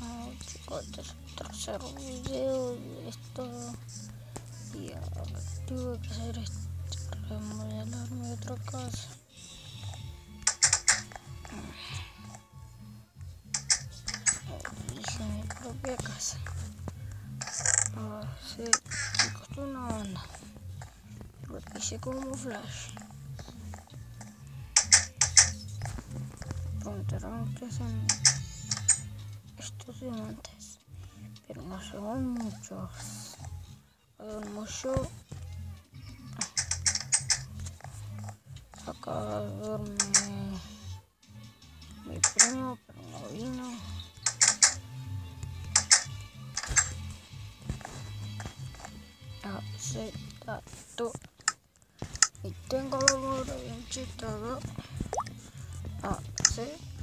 Bueno chicos, este es el tercer video de esto y ahora tuve que hacer esto, remodelarme otra casa. Hice mi propia casa. Sí, me costó una banda. Lo hice como flash. Preguntarán qué son estos diamantes, pero no son muchos. Mucho. Acá duerme mi primo, pero no vino. Aceptado. Y tengo la hora bien chitada.